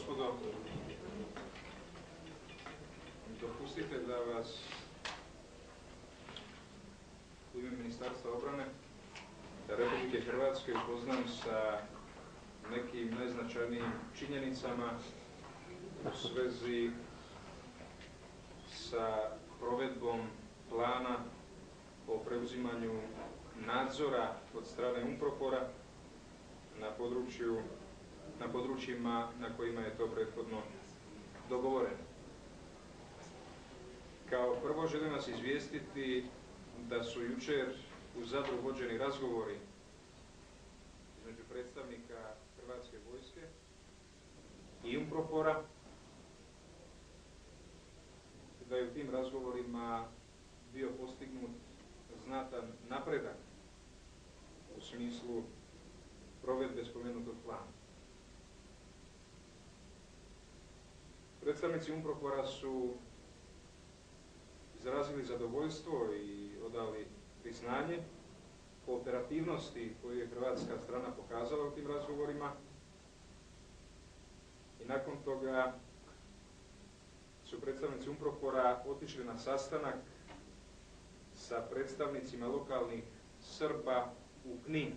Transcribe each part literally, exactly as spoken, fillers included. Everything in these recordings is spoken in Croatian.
gospodo, dopustite da vas u ime Ministarstva obrane Republike Hrvatske upoznam sa nekim najznačajnijim činjenicama u svezi sa provedbom plana o preuzimanju nadzora od strane UNPROFOR-a na području, na područjima na kojima je to prethodno dogovoreno. Kao prvo želim vas izvijestiti da su jučer u Zadru vođeni razgovori između predstavnika Hrvatske vojske i UNPROFOR-a, da je u tim razgovorima bio postignut znatan napredak u smislu provedbe spomenutog plana. Predstavnici UNPROFOR-a su izrazili zadovoljstvo i odali priznanje po operativnosti koju je hrvatska strana pokazala u tim razgovorima i nakon toga su predstavnici UNPROFOR-a otišli na sastanak sa predstavnicima lokalnih Srba u Kninu.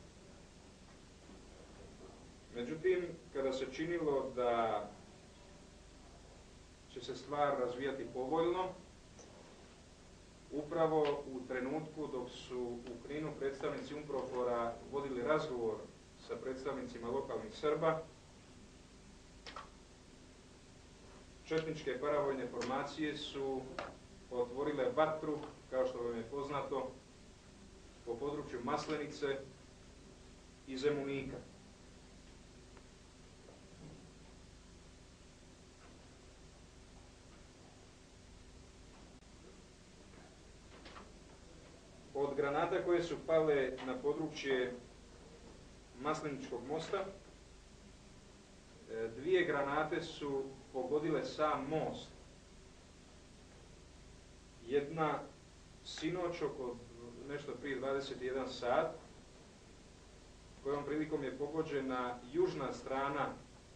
Međutim, kada se činilo da će se stvar razvijati povoljno, upravo u trenutku dok su u Kninu predstavnici UNPROFOR-a vodili razgovor sa predstavnicima lokalnih Srba, četničke paravojne formacije su otvorile vatru, kao što vam je poznato, po području Maslenice i Zemunika. Od granata koje su pale na područje Masleničkog mosta, dvije granate su pogodile sam most. Jedna sinoć oko nešto prije dvadeset jedan sat, kojom prilikom je pogođena južna strana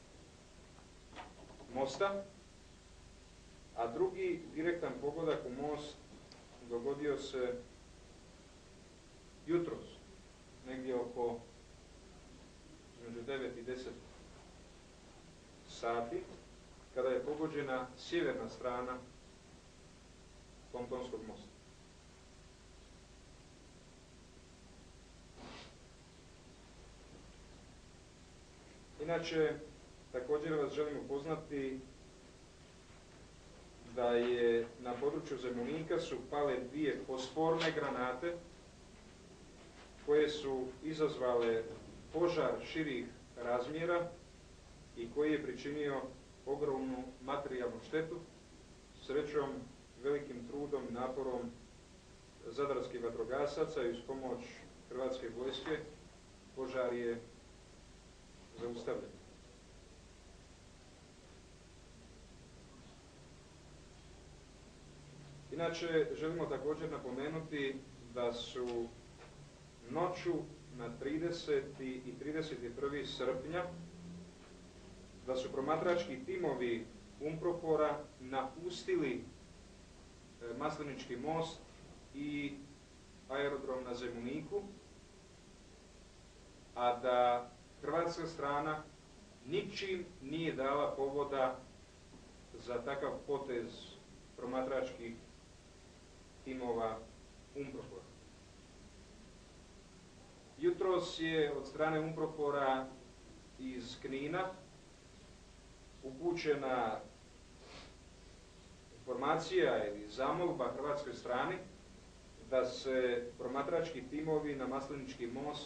mosta, a drugi direktan pogodak u most dogodio se jutros, negdje oko između devet i deset sati, kada je pogođena sjeverna strana pontonskog mosta. Inače, također vas želim upoznati da je na području Zemunika su pale dvije fosforne granate koje su izazvale požar širih razmjera i koji je pričinio ogromnu materijalnu štetu. Srećom, velikim trudom i naporom zadarskih vatrogasaca i uz pomoć Hrvatske vojske požar je zaustavljen. Inače, želimo također napomenuti da su noću na trideseti i trideset prvi srpnja da su promatrački timovi UNPROFOR-a napustili Maslenički most i aerodrom na Zemuniku, a da hrvatska strana ničim nije dala povoda za takav potez promatračkih timova UNPROFOR-a. Jutros je od strane UNPROFOR-a iz Knina upućena informacija ili zamolba hrvatskoj strani da se promatrački timovi na Maslenički most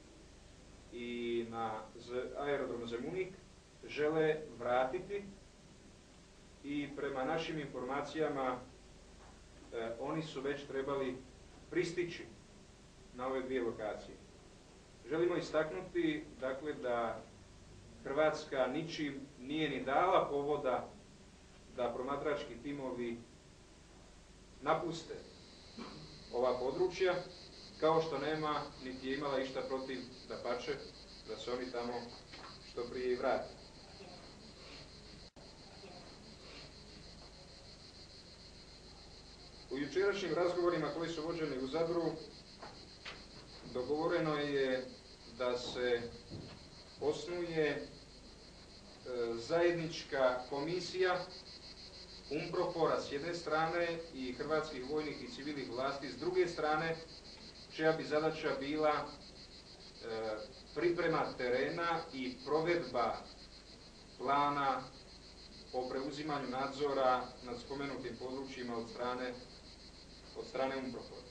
i na aerodrom Zemunik žele vratiti i prema našim informacijama eh, oni su već trebali pristići na ove dvije lokacije. Želimo istaknuti, dakle, da Hrvatska ničim nije ni dala povoda da promatrački timovi napuste ova područja, kao što nema niti je imala išta protiv, dapače, da se oni tamo što prije i vrate. U jučerašnjim razgovorima koji su vođeni u Zadru dogovoreno je da se osnuje zajednička komisija UNPROFOR-a s jedne strane i hrvatskih vojnih i civilnih vlasti s druge strane, čija bi zadaća bila e, priprema terena i provedba plana o preuzimanju nadzora nad spomenutim područjima od strane, od strane UNPROFOR-a.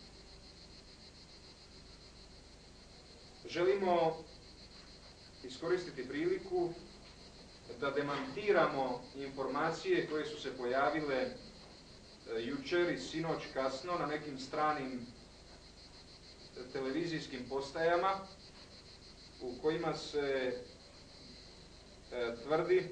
Želimo iskoristiti priliku da demantiramo informacije koje su se pojavile jučer i sinoć kasno na nekim stranim televizijskim postajama u kojima se e, tvrdi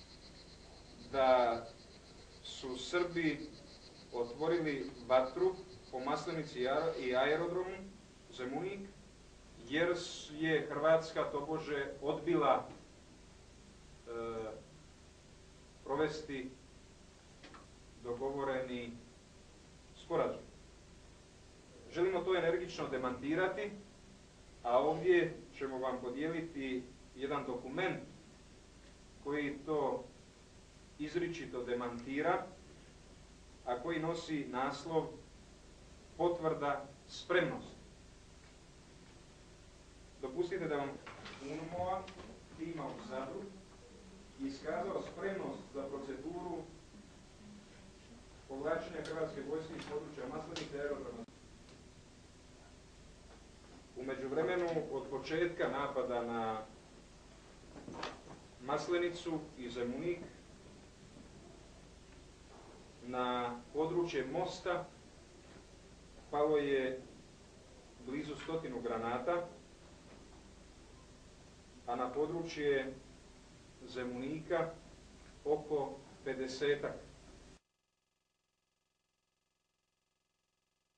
da su Srbi otvorili vatru po Maslenici i aerodromu Zemunik, jer je Hrvatska tobože odbila e, provesti dogovoreni sporazum. Želimo to energično demantirati, a ovdje ćemo vam podijeliti jedan dokument koji to izričito demantira, a koji nosi naslov Potvrda spremnosti. Dopustite da vam UNMO-a, tima u Zadru, iskazao spremnost za proceduru povlačenja Hrvatske vojske iz područja Maslenika i aerodroma. U međuvremenu, od početka napada na Maslenicu i Zemunik, na područje mosta palo je blizu stotinu granata, a na područje Zemunika oko pedesetak